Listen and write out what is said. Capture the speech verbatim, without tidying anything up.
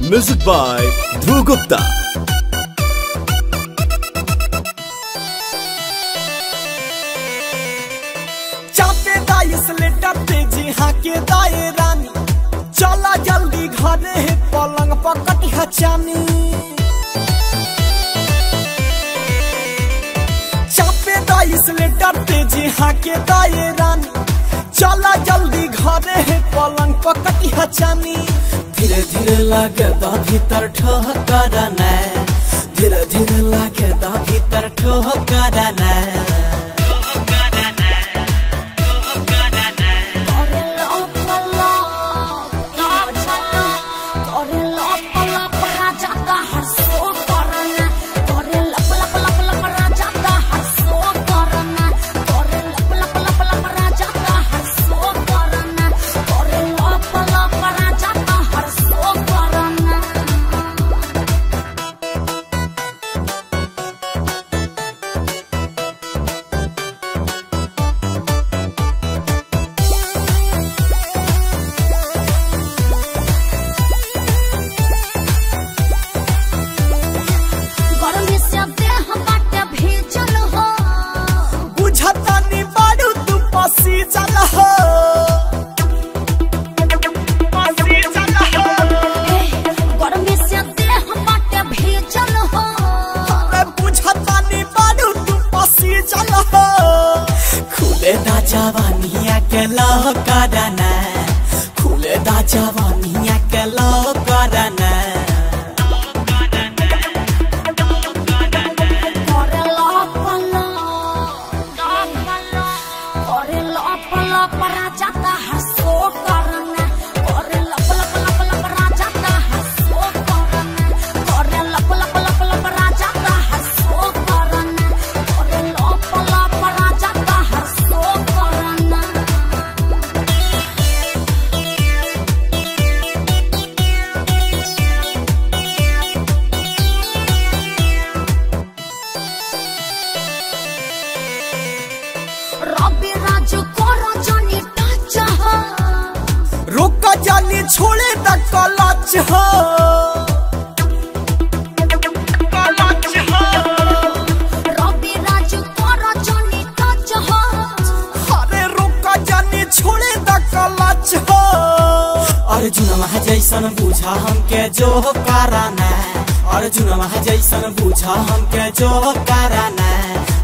Music by Dhruv Gupta. चापे दाइस लेटर तेजी हाके दाए रानी, चला जल्दी घरे है पलंग पकट हचानी। चापे दाइस लेटर तेजी हाके दाए रानी, चला जल्दी घरे है पलंग पकट हचानी। धीरे धीरे लागे दा भीतर ठोकराना, धीरे धीरे लागे दा भीतर ठोकराना। खुले दा जवानिया के लो कराना, खुले दा जवानिया के लो कराना। रोका जानी छोड़े द कलच हो, कलच हो। रवि राज करो जानी टच हो, अरे रोका जानी छोड़े द कलच हो। अर्जुन जैसन बुझा हमके जो कराना, अर्जुन जैसन बुझा हमके जो कराना।